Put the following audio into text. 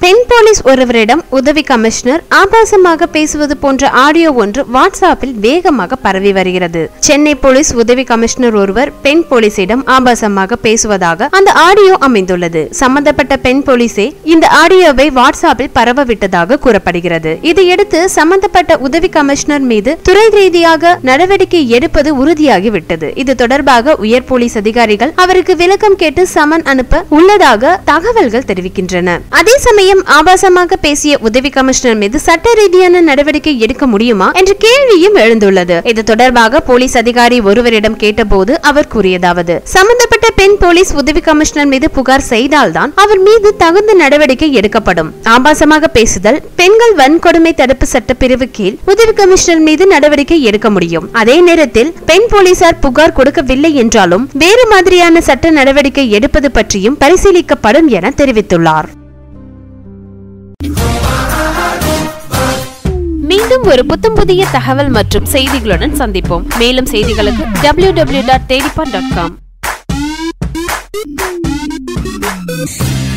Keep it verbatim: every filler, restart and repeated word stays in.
பெண் போலீஸ் ஒருவரிடம் உதவி கமிஷனர் ஆபாசமாக பேசுவது போன்ற ஆடியோ ஒன்று வாட்ஸ்அப்பில் வேகமாக பரவி வருகிறது. சென்னை போலீஸ் உதவி கமிஷனர் ஒருவர் பெண் போலீசிடம் ஆபாசமாக பேசுவதாக அந்த ஆடியோ அமைந்துள்ளது. சம்பந்தப்பட்ட பெண் போலீசே இந்த ஆடியோவை வாட்ஸ்அப்பில் பரவ விட்டதாக கூறப்படுகிறது. இதையடுத்து சம்பந்தப்பட்ட உதவி கமிஷனர் மீது துறை ரீதியாக நடவடிக்கை எடுப்பது உறுதியாகிவிட்டது. இது தொடர்பாக உயர் போலீஸ் அதிகாரிகள் அவருக்கு விளக்கம் கேட்டு சமன் அனுப்ப உள்ளதாக தகவல்கள் தெரிவிக்கின்றன. அதே சமயம் ஆபாசமாக பேசிய உதவி கமிஷனர் மீது சட்ட ரீதியான நடவடிக்கை எடுக்க முடியுமா என்ற கேள்வியும் எழுந்துள்ளது. இது தொடர்பாக போலீஸ் அதிகாரி ஒருவரிடம் கேட்டபோது அவர் கூறியதாவது: சம்பந்தப்பட்ட பெண் போலீஸ் உதவி கமிஷனர் மீது புகார் செய்தால்தான் அவர் மீது தகுந்த நடவடிக்கை எடுக்கப்படும். ஆபாசமாக பேசுதல் பெண்கள் வன்கொடுமை தடுப்பு சட்ட பிரிவு கீழ் உதவி கமிஷனர் மீது நடவடிக்கை எடுக்க முடியும். அதே நேரத்தில் பெண் போலீசார் புகார் கொடுக்கவில்லை என்றாலும் வேறு மாதிரியான சட்ட நடவடிக்கை எடுப்பது பற்றியும் பரிசீலிக்கப்படும் என தெரிவித்துள்ளார். மீண்டும் ஒரு புத்தம் புதிய தகவல் மற்றும் செய்திகளுடன் சந்திப்போம். மேலும் செய்திகளுக்கு டபிள்யூ டபிள்யூ டபிள்யூ டாட் தேடிபார் டாட் காம்